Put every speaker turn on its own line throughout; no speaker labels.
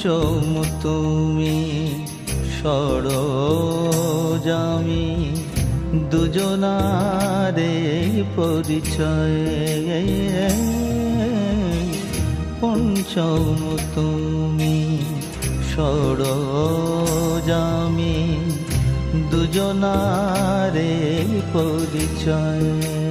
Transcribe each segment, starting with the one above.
পঞ্চম তুমি সরোজামি দুজনারে পরিচয় পঞ্চম তুমি সরোজামি দুজনারে পরিচয়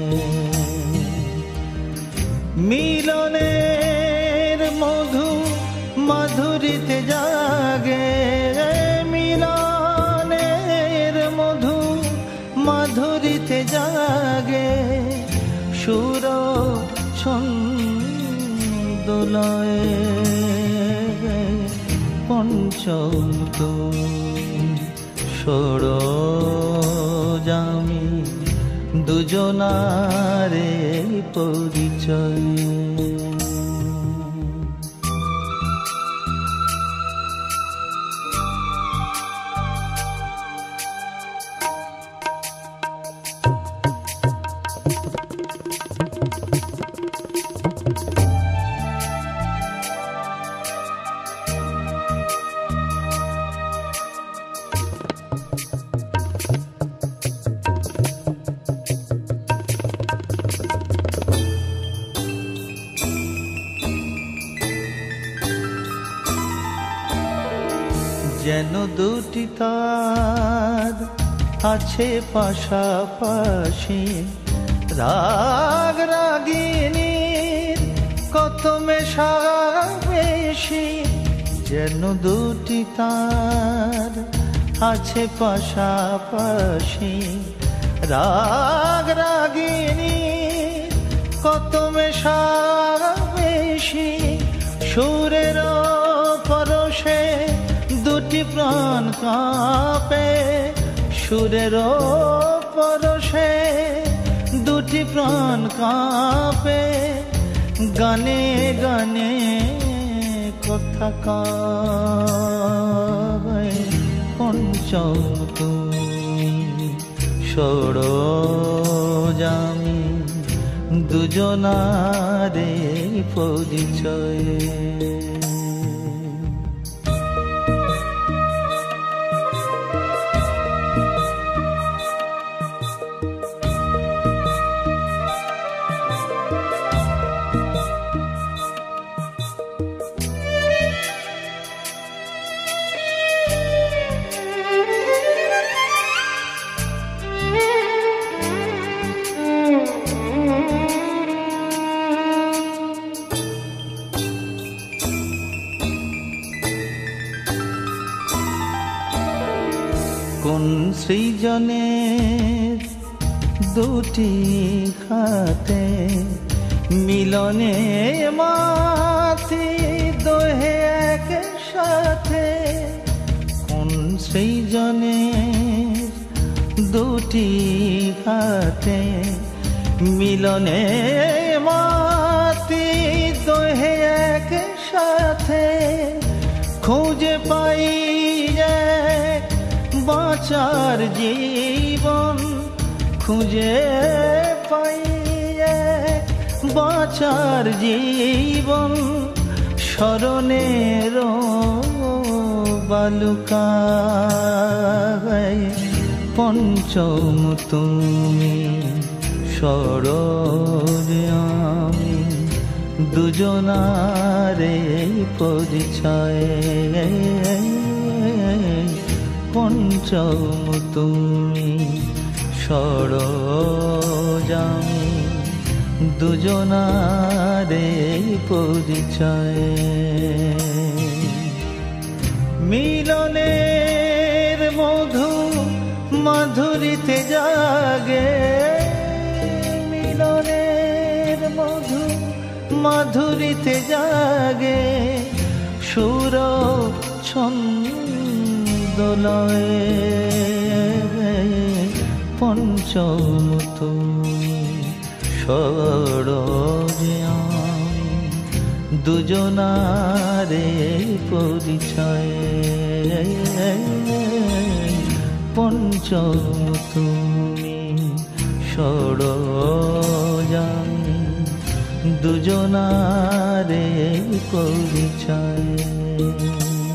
মিলনের মধু মাধুরীতে জাগে মিলনের মধু মাধুরীতে জাগে সুর ছন্দলয়ে পঞ্চম তুমি সরোজামি দুজনারে পরিচয় যেন দুটি তার আছে পাশাপাশি রাগ রাগিনীর কত মেশামেশি যেন দুটি তার আছে পাশাপাশি রাগ রাগিনীর কত মেশামেশি সুরের পরশে দুটি প্রাণ কাঁপে সুরের পরশে দুটি প্রাণ কাঁপে গানে গানে কথা কয় পঞ্চম তুমি সরোজামি দুজনারে পরিচয় কোন সৃজনের দুটি খাতে মিলনে মাতি দোহে একসাথে কোন সৃজনের দুটি খাতে মিলনে মাতি দোহে একসাথে খুঁজে পাই বাঁচার জীবন খুঁজে পাই বাঁচার জীবন স্মরণের বালুকায় পঞ্চম তুমি সরোজামি দুজনারে পরিচয় পঞ্চম তুমি সরোজামি দুজনারে পরিচয় মিলনের মধু মাধুরীতে জাগে মিলনের মধু মাধুরীতে জাগে সুর ছন্দলয়ে পঞ্চম তুমি সরোজামি দুজনারে পরিচয় পঞ্চম তুমি সরোজামি দুজনারে পরিচয়।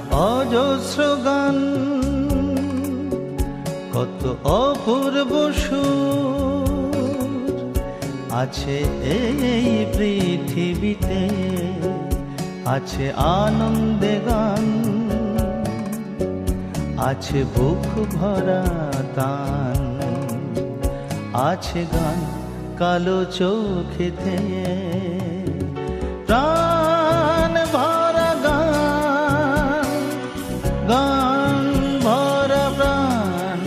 অজস্র গান, কত অপূর্ব সুর আছে এই পৃথিবীতে, আছে আনন্দে গান, আছে বুক ভরা তান, আছে গান কালো চোখেতে, প্রাণ ভরা গান, গান ভরা প্রাণ,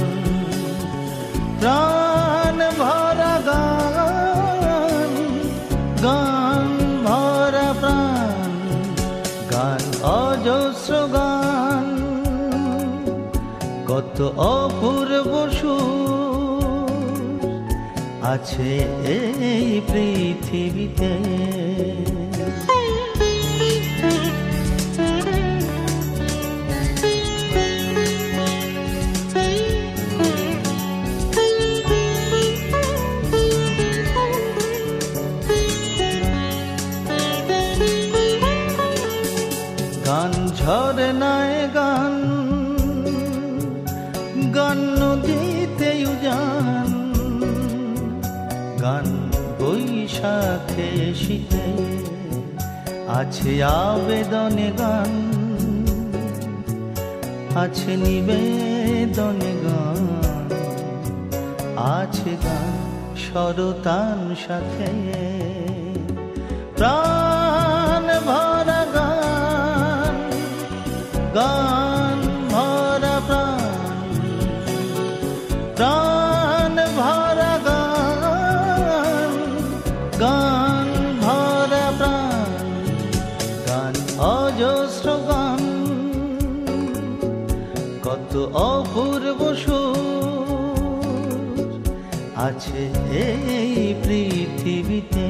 প্রাণ ভরা গান, গান ভরা প্রাণ, গান অজস্র গান, কত অপূর্ব সুর আছে এই পৃথিবীতে। গান ঝরনায় গান, গান নদীতে উজান, গান বৈশাখে শীতে, আছে আবেদনে গান, আছে নিবেদনে গান, আছে গান সরতান সাথে, প্রাণ ভরা গান, গান ভরা প্রাণ, প্রাণ ভরা গান, গান ভরা প্রাণ, গান অজস্র গান, কত অপূর্ব সুর আছে এই পৃথিবীতে।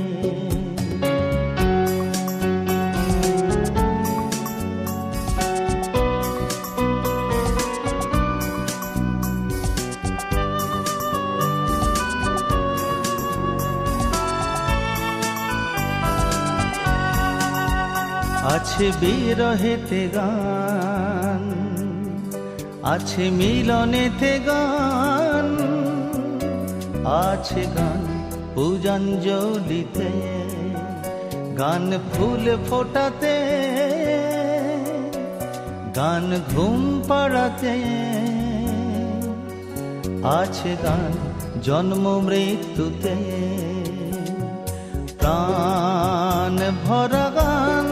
আছে বিরহেতে গান, আছে মিলনেতে গান, আছে গান পূজাঞ্জলিতে, গান ফুল ফোটাতে, গান ঘুম পাড়াতে, আছে গান জন্ম মৃত্যুতে, প্রাণ ভরা গান,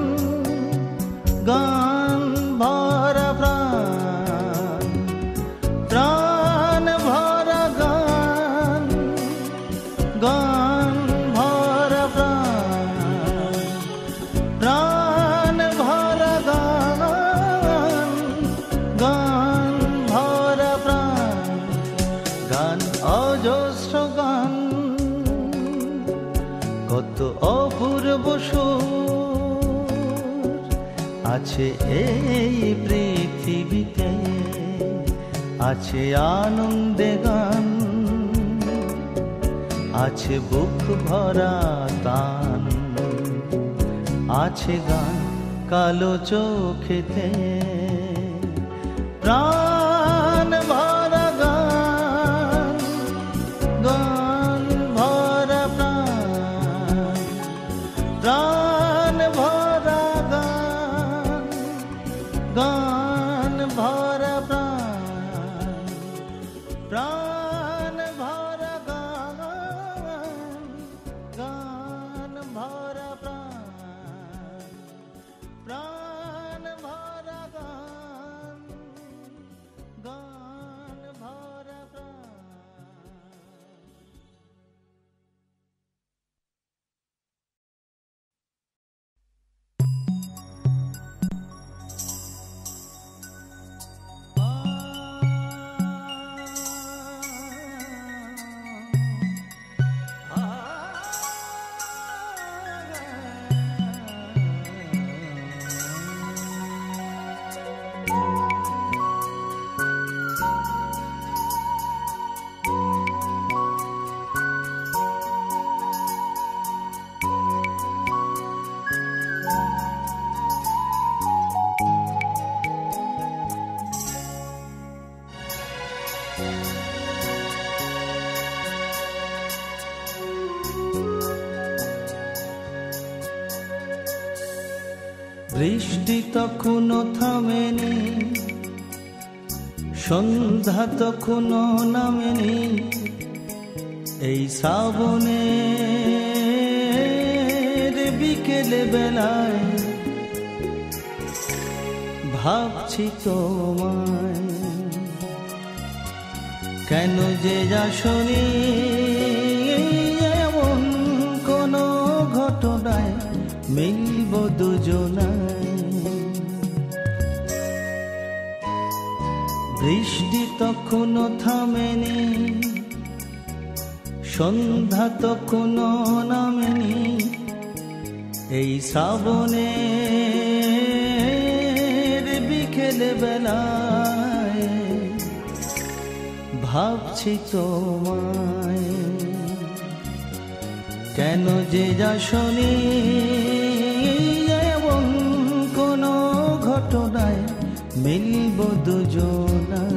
গান ভরা প্রাণ, প্রাণ ভরা গান, গান ভরা প্রাণ, প্রাণ ভরা গান, গান ভরা প্রাণ, গান অজস্র গান, কত অপূর্ব সুর আছে এই পৃথিবীতে, আছে আনন্দে গান, আছে বুক ভরা তান, আছে গান কালো চোখেতে, প্রাণ ভরা গান, গান ভরা প্রাণ, প্রাণ ভরা গান, গান ভরা প্রাণ, প্রাণ ভরা গান, গান ভরা প্রাণ, প্রাণ ভরা গান, বৃষ্টি তখনো থামেনি, সন্ধ্যা তখনো নামেনি, এই শ্রাবণের বিকেল বেলায় ভাবছি তোমায়। কেন যে আসনি এমন কোন ঘটনায় মিলব দুজনায়। বৃষ্টি তখনো থামেনি, সন্ধ্যা তখনো নামেনি, এই শ্রাবণের বিকেল বেলায় ভাবছি তোমায়। কেন যে আসনি এমন কোন ঘটনায় মিলব দুজনায়।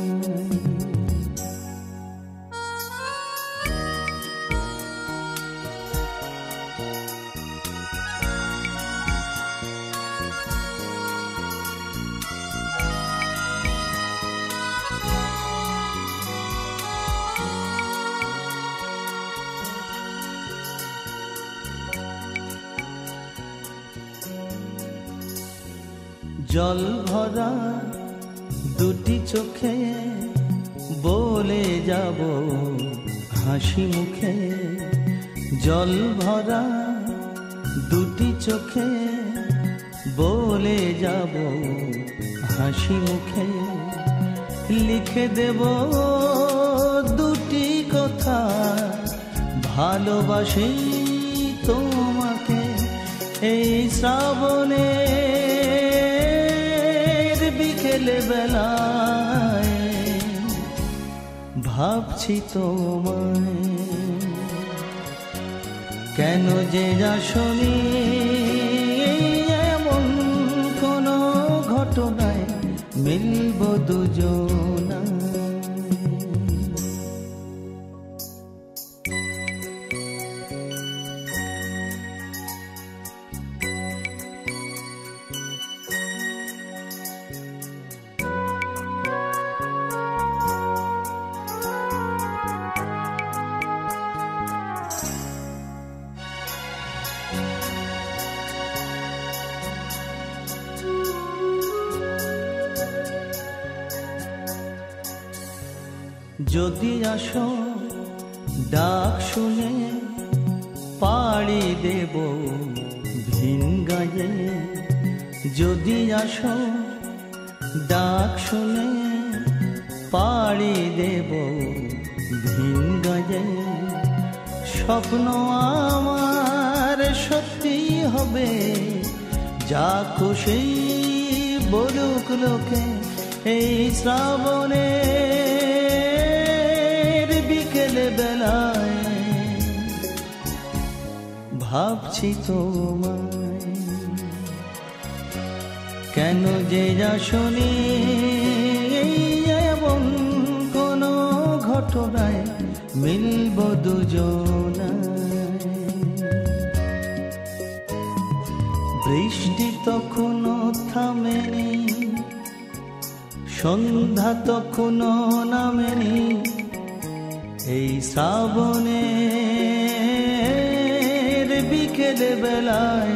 জল ভরা দুটি চোখে বলে যাব হাসি মুখে, জল ভরা দুটি চোখে বলে যাব হাসি মুখে, লিখে দেব দুটি কথা ভালোবাসি তোমাকে। এই শ্রাবণে বিকেল বেলায় ভাবছি তোমায়। কেন যে আসনি এমন কোন ঘটনায় মিলব দুজনায়। যদি আসো ডাক শুনে পাড়ি দেব ভিন গায়ে, যদি আসো ডাক শুনে পাড়ি দেব ভিন গায়ে, স্বপ্ন আমার সত্যি হবে, যা খুশি বলুক লোকে। এই শ্রাবণে বিকেল বেলায় ভাবছি তোমায়। কেন যে আসনি এমন কোন ঘটনায় মিলব দুজনায়। বৃষ্টি তখনো থামেনি, সন্ধ্যা তখনো নামেনি, এই শ্রাবণের বিকেল বেলায়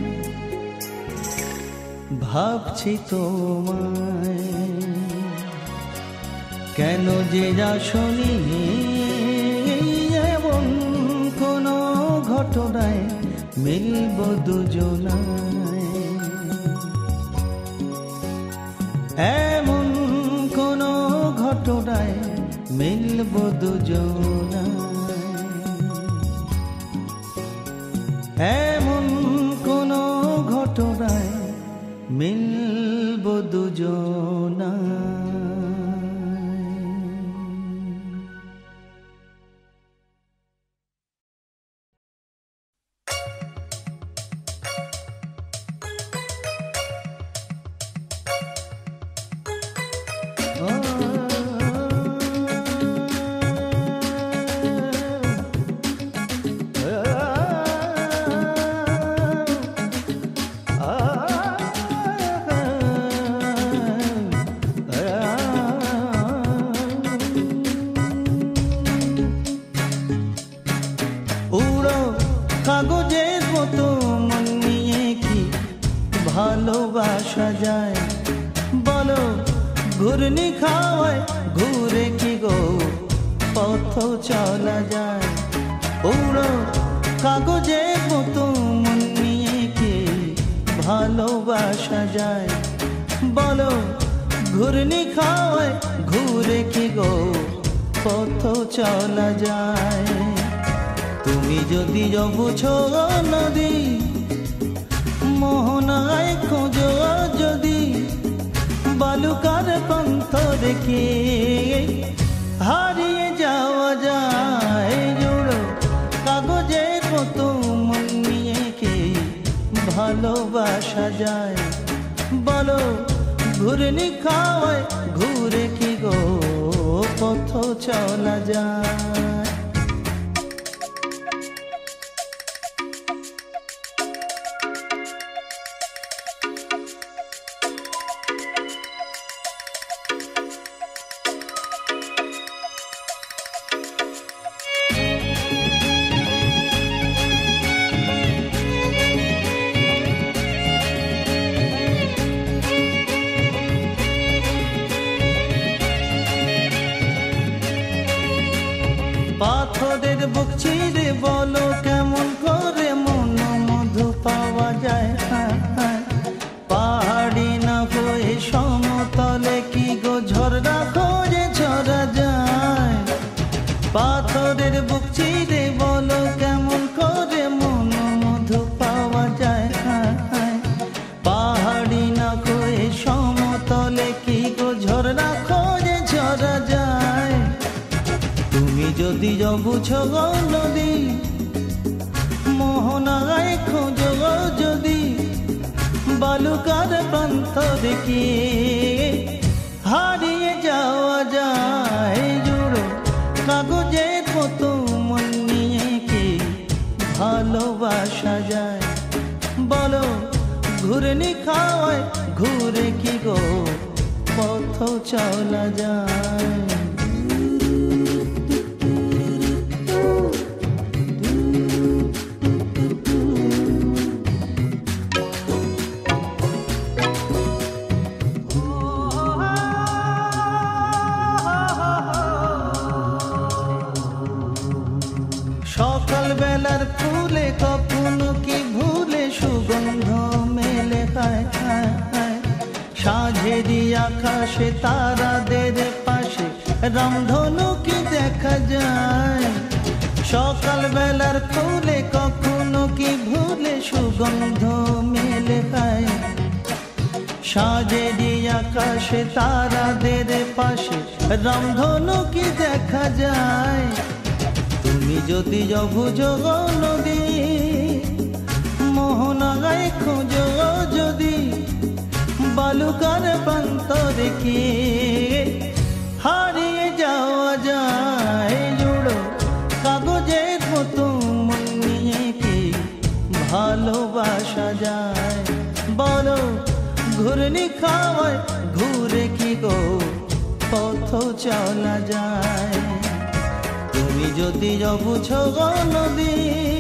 ভাবছি তোমায়। কেন যে আসনি এমন কোন ঘটনায় মিলব দুজনায়। এমন কোন ঘটনায় মিলব দুজনায়। এমন কোন ঘটনায় মিলব দুজনায়। উড়ো কাগজের মতো মন নিয়ে কি ভালোবাসা যায়? বলো ঘূর্ণি খাওয়ায় ঘুরে কি গো পথ চলা যায়? উড়ো কাগজের মতো মন নিয়ে কি ভালোবাসা যায়? বলো ঘূর্ণি খাওয়ায় ঘুরে কি গো পথ চলা যায়? তুমি যদি বুঝো নদী মোহনায় খোঁজো যদি বালুকার পন্থ দেখে হারিয়ে যাওয়া যায়। জুড়ো কাগজের মতো মন নিয়ে কে ভালোবাসা যায়? বলো ঘূর্ণি খাওয়ায় ঘুরে কি গো পথ চলা যায়? পাথরের বুক চিরে বলো কেমন করে মন মধু পাওয়া যায়? পাহাড়ি না হয়ে সমতলে কি গো ঝরনা খোঁজে ঝরা যায়? পাথরের বুক চিরে বলো কেমন করে মন মধু পাওয়া যায়? পাহাড়ি না হয়ে সমতলে কি গো ঝরনা খোঁজে ঝরা যায়? তুমি যদি বুঝো নদী মোহনায় খোঁজো যদি বালুকার প্রান্ত দেখে হারিয়ে যাওয়া যায়। জুড়ো কাগজের মতো মন নিয়ে কি ভালোবাসা যায়? বলো ঘূর্ণি খাওয়ায় ঘুরে কি গো পথ চলা যায়? সকাল বেলার ফুলে কখনো কি ভুলে সুগন্ধ মেলে খায়? সাঁঝেরই আকাশে তারাদের পাশে রামধনু কি দেখা যায়? সকাল বেলার ফুলে কখনো কি ভুলে সুগন্ধ মেলে খায়? সাঁঝেরই আকাশে তারাদের পাশে রামধনু কি দেখা যায়? তুমি যদি বুঝো নদী মোহনায় খোঁজো যদি বালুকার প্রান্ত দেখে হারিয়ে যাওয়া যায়। জুড়ো কাগজের মতো মন নিয়ে কি ভালোবাসা যায়? বলো ঘূর্ণি খাওয়ায় ঘুরে কি গো পথ চলা যায়? তুমি যদি বুঝো নদী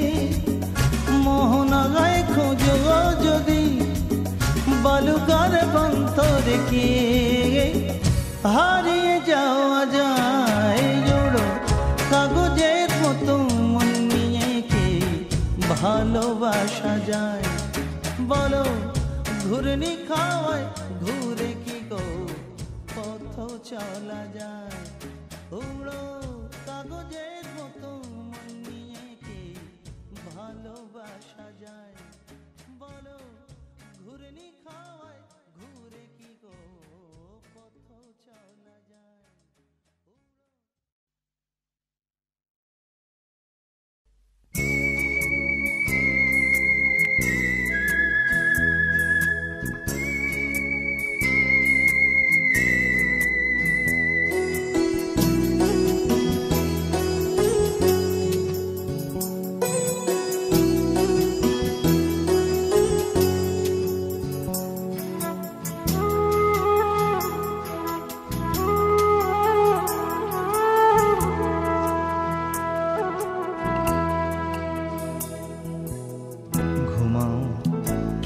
মোহনায় খোঁজো যদি বালুকার প্রান্ত দেখে হারিয়ে যাওয়া যায়। জুড়ো কাগজের মতো মন নিয়ে কি ভালোবাসা যায়? বলো ঘূর্ণি খাওয়ায় ঘুরে কি গো পথ চলা যায়? উড়ো কাগজের মতো মন নিয়ে কি ভালোবাসা যায়? বলো ঘূর্ণি খাওয়ায় ঘুরে কি গো পথ চলা যায়?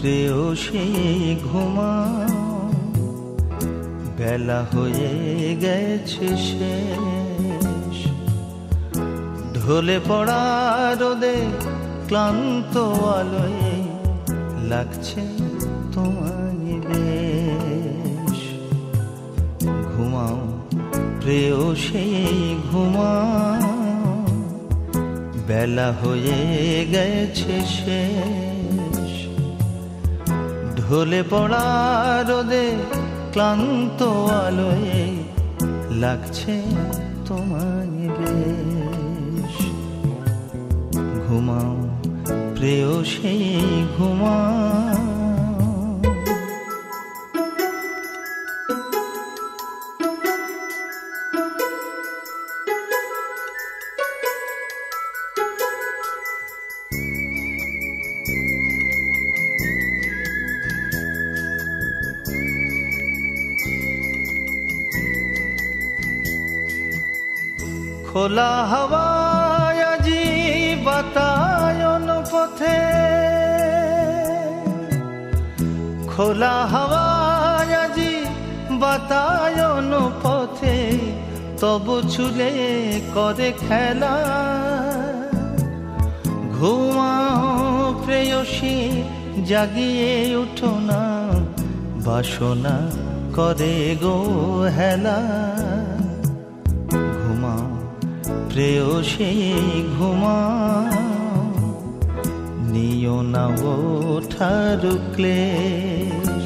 প্রেয়সী ঘুমাও, বেলা হয়ে গেছে শেষ। ঢলে পড়া রোদে ক্লান্ত আলোয় লাগছে তোমায় বেশ। ঘুমাও প্রেয়সী ঘুমাও, বেলা হয়ে গেছে শেষ। ঢলে পড়া রোদে ক্লান্ত আলোয় লাগছে তোমায় বেশ। ঘুমাও প্রেয়সী ঘুমাও। খোলা হাওয়ায় আজি বাতায়ন পথে, খোলা হাওয়ায় আজি বাতায়ন পথে, তবু চুলে করে খেলা। ঘুমাও প্রেয়সী জাগিয়ে উঠো না, বাসনা করে গো হেলা। ঘুমাও প্রেয়সী ঘুমাও, নিও না ওঠার ক্লেশ।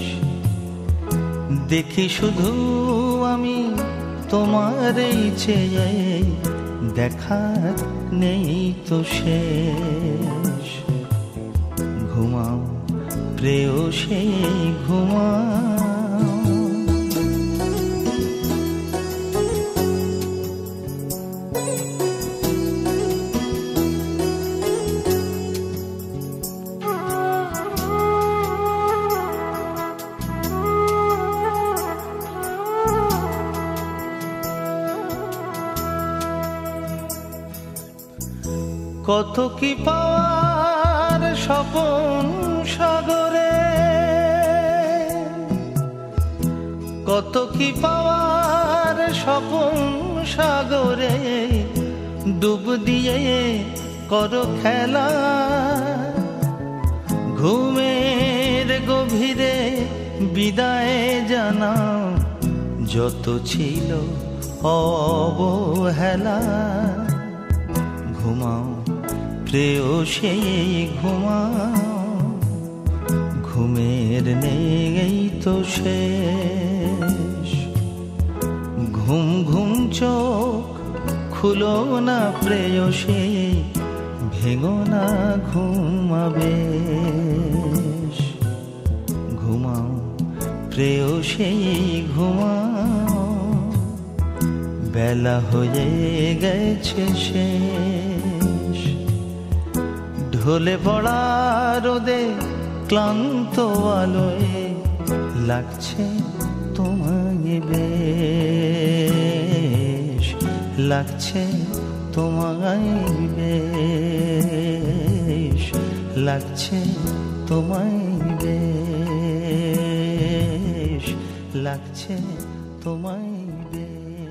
দেখি শুধু আমি তোমার এই চেয়ে, দেখার নেই তো শেষ। ঘুমাও প্রেয়সী ঘুমাও। কত কি পাওয়ার স্বপন সাগরে, কত কি পাওয়ার স্বপন সাগরে, ডুব দিয়ে করো খেলা। ঘুমের গভীরে বিদায় জানাও, যত ছিল অবহেলা। ঘুমাও প্রেয়সী ঘুমাও, ঘুমের নেই তো শেষ। ঘুম ঘুম চোখ খুলো না প্রেয়সী, ভেঙো না ঘুমাবেশ। ঘুমাও প্রেয়সী ঘুমাও, বেলা হয়ে গেছে শেষ। ঢলে পড়া রোদে ক্লান্ত আলোয় লাগছে তোমায় বেশ। লাগছে তোমায় বেশ, লাগছে তোমায় বেশ, লাগছে তোমায় বেশ।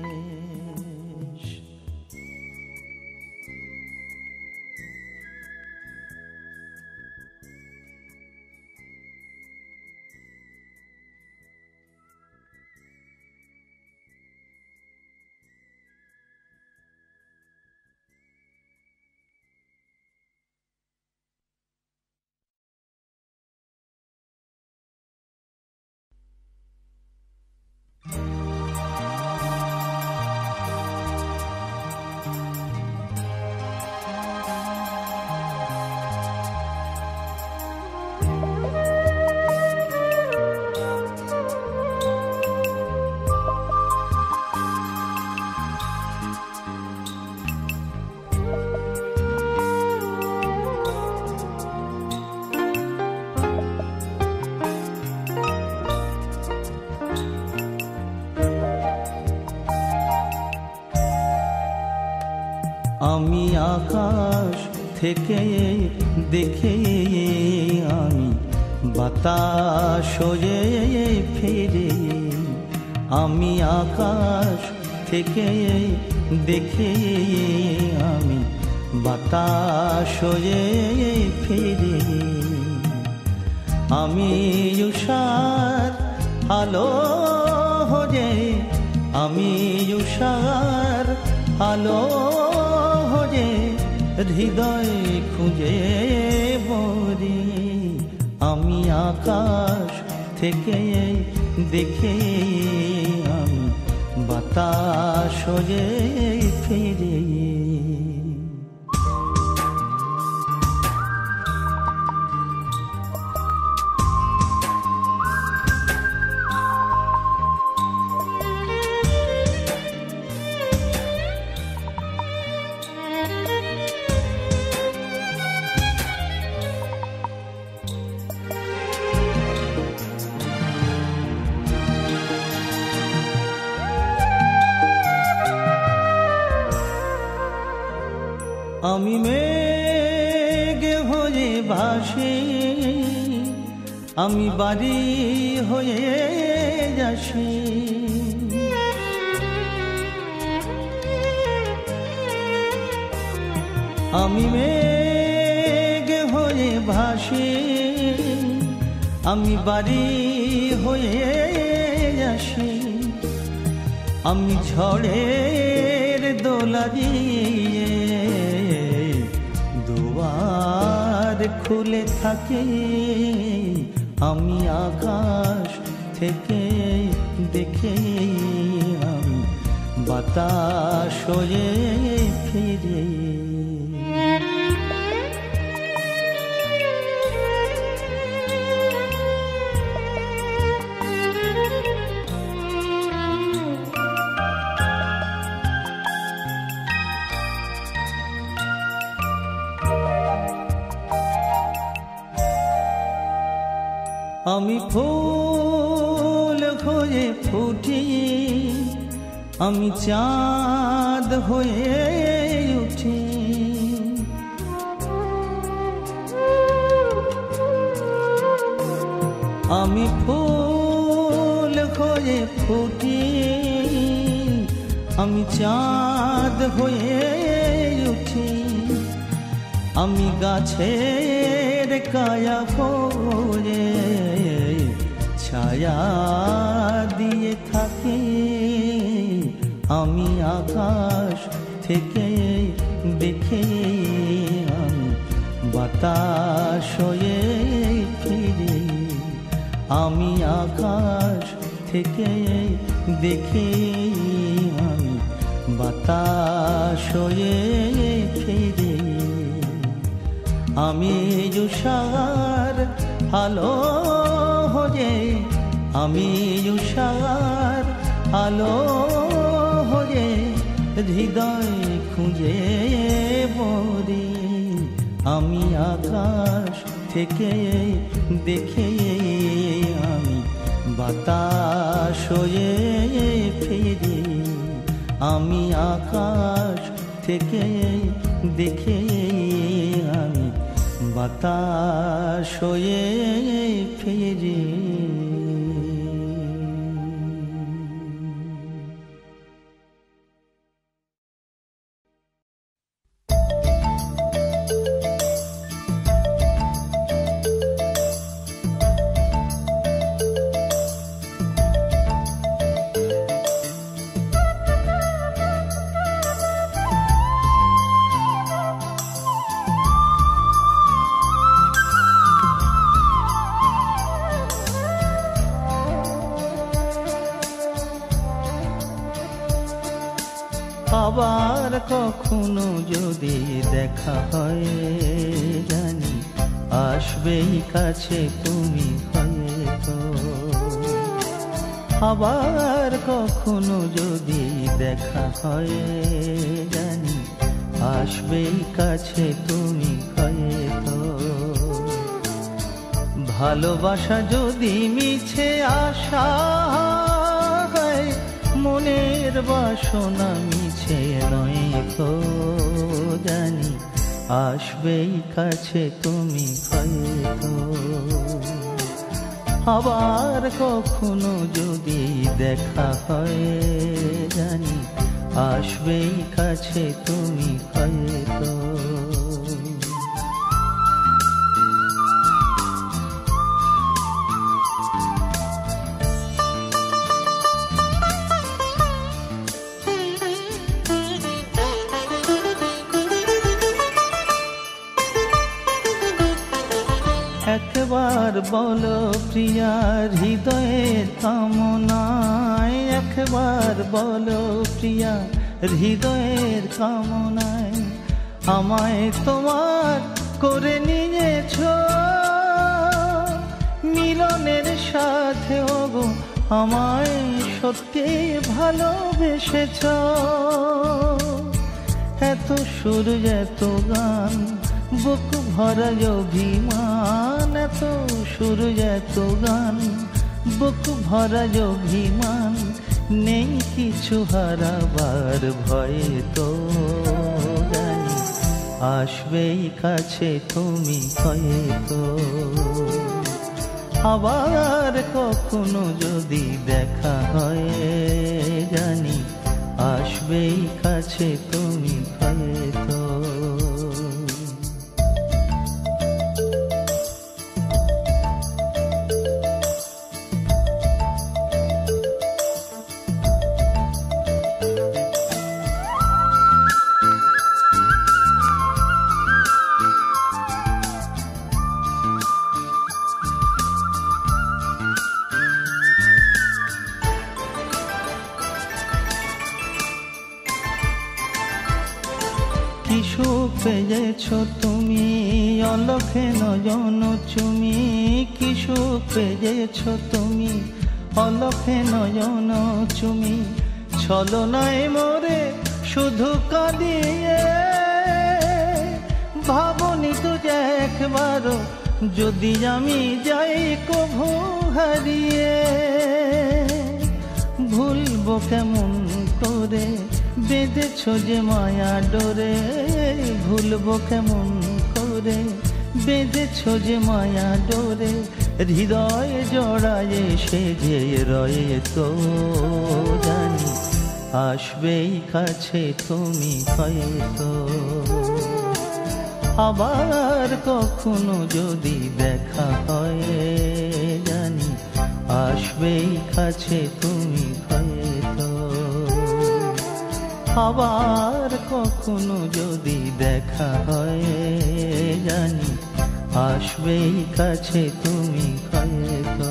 আমি আকাশ থেকে দেখে আমি বাতাস হয়ে ফিরে আমি আকাশ থেকে দেখে আমি বাতাস হয়ে ফিরে আমি উষার আলো হয়ে আমি উষার আলো হয়ে হৃদয় খুঁজে বলি আমি আকাশ থেকে দেখে আমি বাতাস হয়ে ফিরে আমি মেঘ হয়ে ভাসি আমি বাড়ি হয়ে যাসি আমি মেঘ হয়ে ভাসি আমি বাড়ি হয়ে যাসি আমি ঝড়ের দোলা দিয়ে দুয়ার খুলে থাকে আমি আকাশ থেকে দেখে আমি বাতাস হয়ে ফিরে আমি ফুল হয়ে ফুটি আমি চাঁদ হয়ে উঠি আমি ফুল হয়ে ফুটি আমি চাঁদ হয়ে উঠি আমি গাছের কায়া হয়ে ছায়া দিয়ে থাকি আমি আকাশ থেকে দেখে আমি বাতাস হয়ে ফিরে আমি আকাশ থেকে দেখে আমি বাতাস হয়ে ফিরে আমি উষার আলো হয়ে আমি উষার আলো হয়ে হৃদয় খুঁজে বলি আমি আকাশ থেকে দেখে আমি বাতাস হয়ে ফিরি আমি আকাশ থেকে দেখে আমি বাতাস হয়ে ফিরি আবার কখনো যদি দেখা হয় জানি আসবেই কাছে তুমি হয়তো আবার কখনো যদি দেখা হয় জানি আসবেই কাছে তুমি হয়তো ভালোবাসা যদি মিছে আশা মনের বাসনা মিছে নয় তো জানি আসবেই কাছে তুমি হয়তো আবার কখনো যদি দেখা হয় জানি আসবেই কাছে তুমি হয়তো। একবার বলো প্রিয়া হৃদয়ের কামনায়, একবার বলো প্রিয়া হৃদয়ের কামনায় আমায় তোমার করে নিয়েছো মিলনের সাথে ওগো আমায় সত্যি ভালোবেসেছো। এত সুর এত গান বুক ভরা অভিমান, এত সুর এত গান বুক ভরা অভিমান নেই কিছু হারাবার ভয়ে তো জানি আসবেই কাছে তুমি হয়তো। আবার কখনো যদি দেখা হয় জানি আসবেই কাছে তুমি হয়তো। কি সুখ পেয়েছ তুমি অলক্ষে নয়ন চুমি, কি সুখ পেয়েছ তুমি অলক্ষে নয়ন চুমি ছলনায় মোরে শুধু কাঁদিয়ে। ভাবনি তো যে একবারও যদি আমি যাই কভু হারিয়ে, ভুলবো কেমন করে বেঁধেছ যে মায়া ডোরে, ভুলবো কেমন করে বেঁধেছ যে মায়া ডোরে হৃদয় জড়ায় সে যে রয়ে তো জানি আসবেই কাছে তুমি হয়তো। আবার কখনো যদি দেখা হয় জানি আসবেই কাছে তুমি হয়তো। আবার কখনো যদি দেখা হয় জানি আসবেই কাছে তুমি হয়তো।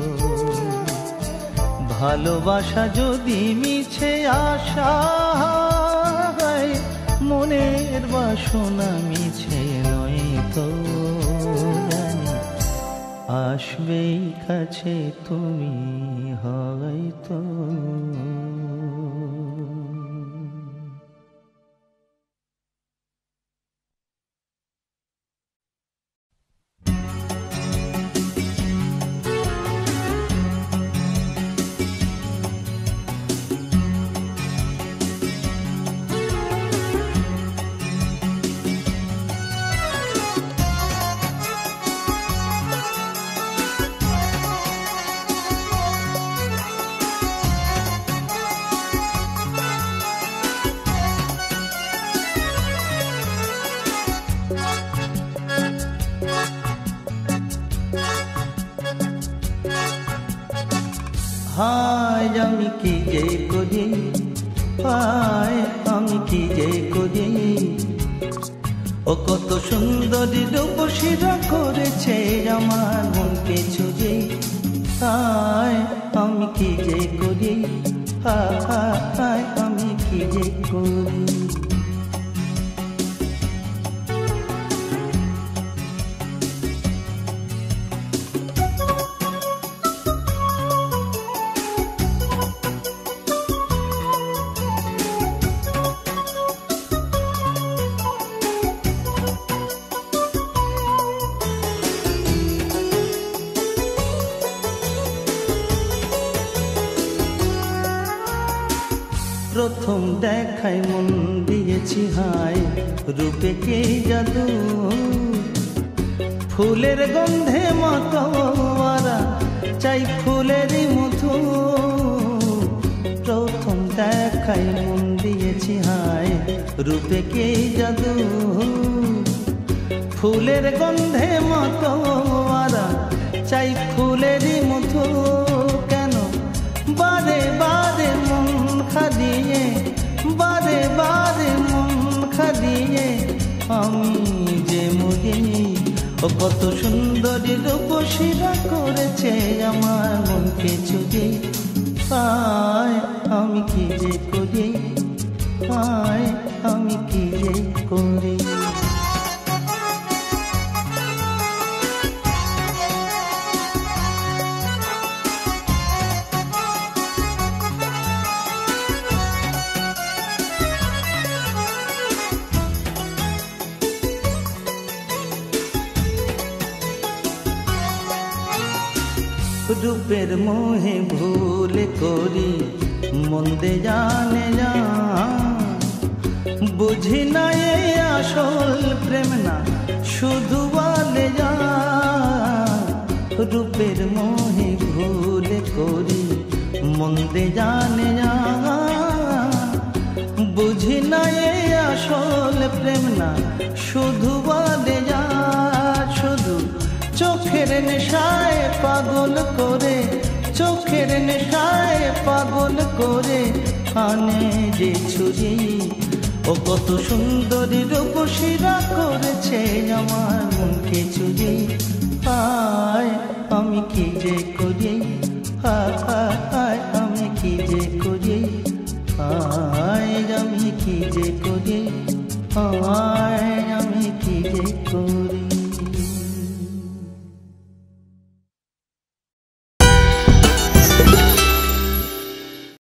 ভালোবাসা যদি মিছে আশা হয় মনের বাসনা মিছে নয় তো জানি আসবেই কাছে তুমি হয়তো। হায় আমি কি যে করি, হায় আমি কি যে করি, ও কত সুন্দরী রূপসীরা করেছে আমার মনকে ছুঁয়ে। হায় আমি কি যে করি, হায় আমি কি যে করি। প্রথম দেখায় মন দিয়েছি হায় রূপে কে জাদু, ফুলের গন্ধে মাতোয়ারা চাই ফুলেরই মধু। প্রথম দেখাই মন দিয়েছি হায়, রূপে কে জাদু। ফুলের গন্ধে মতো আরা, চাই ফুলেরই মধু। কেন বারে বারে মন খাদিয়ে, বারে বারে মন খাদিয়ে আমি যে মরি। ও কত সুন্দরী রূপসীরা করেছে আমার মনকে চুরি। হায় আমি কি যে করি, হায় আমি কি যে করি। রূপের মোহে ভুল করি মন্দে জানে যা, বুঝি না এ আসল প্রেম না শুধু বলে যা। রূপের মোহে ভুল করি মন্দে জানে যা, বুঝি না এ আসল প্রেম না শুধু বলে যা। শুধু চোখের নেশায় পাগল করে, চোখের নেশায় পাগল করে আনে যে ছুরি। ও কত সুন্দরী রূপসীরা করেছে আমার মনকে চুরি। হায় আমি কি যে করি, হায় আমি কি যে করি, হায় আমি কি যে করি, হায় আমি কি যে করি।